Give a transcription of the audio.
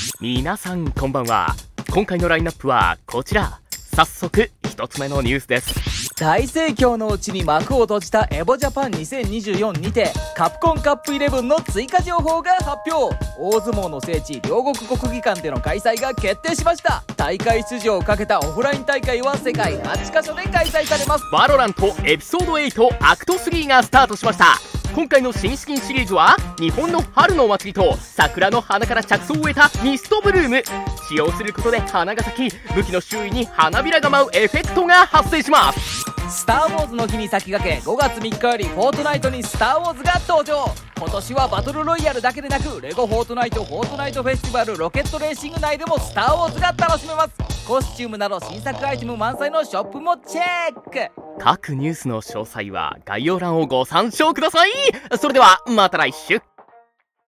皆さんこんばんは。今回のラインナップはこちら。早速1つ目のニュースです。 大盛況のうちに幕を閉じたエボジャパン2024にてカプコンカップ11の追加情報が発表。大相撲の聖地両国国技館での開催が決定しました。大会出場をかけたオフライン大会は世界8カ所で開催されます。 バロラントエピソード8アクト3がスタートしました。今回の新資金シリーズは日本の春のお祭りと桜の花から着想を得たミストブルーム。使用することで花が咲き、武器の周囲に花びらが舞うエフェクトが発生します。 スター・ウォーズの日に先駆け5月3日よりフォートナイトにスター・ウォーズが登場。今年はバトルロイヤルだけでなくレゴフォートナイトフォェスティバルロケットレーシング内でもスター・ウォーズが楽しめます。コスチュームなど新作アイテム満載のショップもチェック。 各ニュースの詳細は概要欄をご参照ください。それではまた来週。